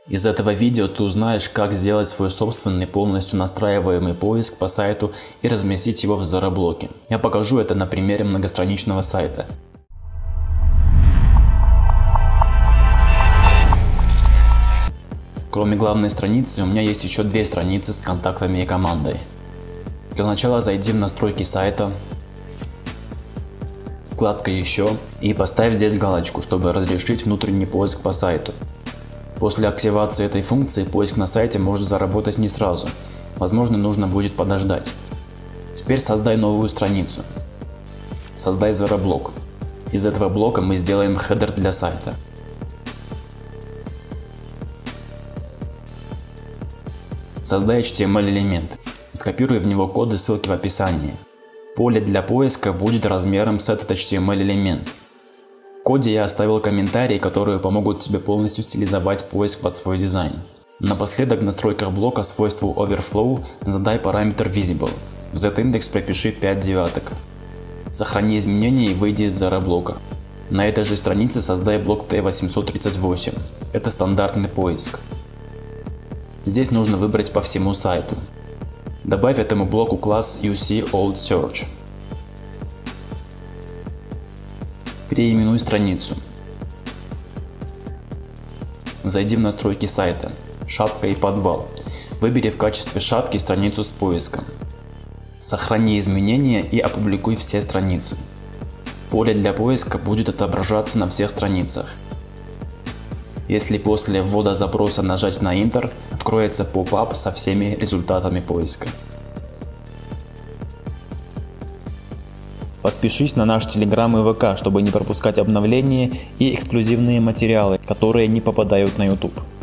Из этого видео ты узнаешь, как сделать свой собственный полностью настраиваемый поиск по сайту и разместить его в Zoroblok. Я покажу это на примере многостраничного сайта. Кроме главной страницы, у меня есть еще две страницы с контактами и командой. Для начала зайди в настройки сайта, вкладка «Еще» и поставь здесь галочку, чтобы разрешить внутренний поиск по сайту. После активации этой функции поиск на сайте может заработать не сразу, возможно, нужно будет подождать. Теперь создай новую страницу. Создай Zoroblok. Из этого блока мы сделаем хедер для сайта. Создай HTML элемент. Скопируй в него коды, ссылки в описании. Поле для поиска будет размером с этот HTML элемент. В коде я оставил комментарии, которые помогут тебе полностью стилизовать поиск под свой дизайн. Напоследок в настройках блока свойству Overflow задай параметр Visible. В Z-индекс пропиши 5 девяток. Сохрани изменения и выйди из Zoroblok. На этой же странице создай блок T838. Это стандартный поиск. Здесь нужно выбрать по всему сайту. Добавь этому блоку класс UC-Old-Search. Переименуй страницу. Зайди в настройки сайта, шапка и подвал. Выбери в качестве шапки страницу с поиском. Сохрани изменения и опубликуй все страницы. Поле для поиска будет отображаться на всех страницах. Если после ввода запроса нажать на Enter, откроется поп-ап со всеми результатами поиска. Подпишись на наш Telegram и ВК, чтобы не пропускать обновления и эксклюзивные материалы, которые не попадают на YouTube.